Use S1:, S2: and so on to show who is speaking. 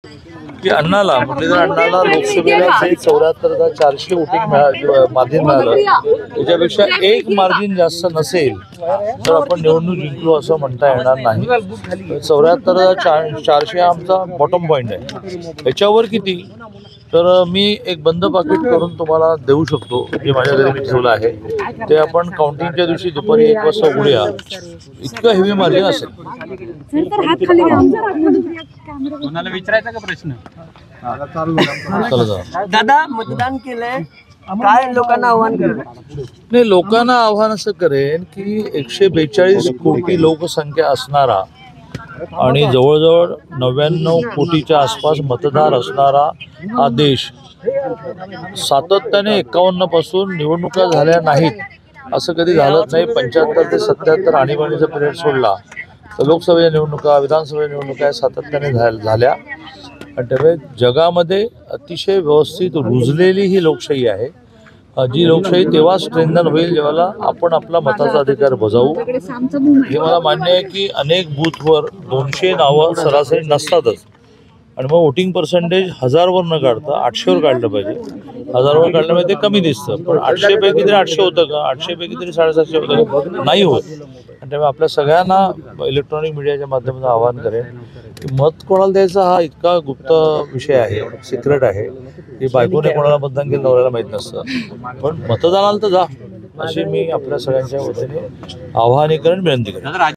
S1: की अण्णाला मुरलीधर अण्णाला लोकसभेला जे 74,400 वोटिंग मार्जिन मिळालं त्याच्यापेक्षा एक मार्जिन जास्त नसेल तर आपण निवडणूक जिंकलो असं म्हणता येणार नाही. 74,400 हा आमचा बॉटम पॉईंट आहे. याच्यावर किती तर मी एक बंद पाकिट करून तुम्हाला देऊ शकतो जे माझ्या घरी मी ठेवलं आहे ते आपण काउंटिंगच्या दिवशी दुपारी 1 वाजता उघडूया. इतकं हेवी मार्जिन असेल.
S2: कोणाला विचारायचा का प्रश्न?
S3: दादा मतदान केलंय काय लोकांना आव्हान करेल?
S1: नाही, लोकांना आव्हान असं करेन की 142 कोटी लोकसंख्या असणारा आणि जवळजवळ 99 कोटीच्या आसपास मतदार असणारा हा देश सातत्याने 51 पासून निवडणुका झाल्या नाहीत असं कधी झालंच नाही. 75 ते 77 आणीबाणीचा पिरियड सोडला तर लोकसभेच्या निवडणुका विधानसभेच्या निवडणुका सातत्याने झाल्या आणि त्यामुळे जगामध्ये अतिशय व्यवस्थित रुजलेली ही लोकशाही आहे. जी लोकशाही तेव्हा स्ट्रेंथन होईल जेव्हा आपण आपला मताचा अधिकार बजावू. हे मला मान्य आहे की अनेक बूथवर 200 नावं सरासरी नसतातच आणि मग वोटिंग पर्सेंटेज 1000वर न काढता 800वर काढलं पाहिजे. 1000वर काढल्यामुळे ते कमी दिसतं पण 800 पैकी तरी 800 होतं का? 800 पैकी तरी 750 होतं का? नाही होत. आणि त्यामुळे आपल्या सगळ्यांना इलेक्ट्रॉनिक मीडियाच्या माध्यमातून आवाहन करेन की मत कोणाला द्यायचा हा इतका गुप्त विषय आहे, सिक्रेट आहे की बायकोने कोणाला मतदान केलं नवऱ्याला माहीत नसतं. पण मतदानाला तर जा अशी मी आपल्या सगळ्यांच्या वतीने आवाहनीकरण विनंती करेन.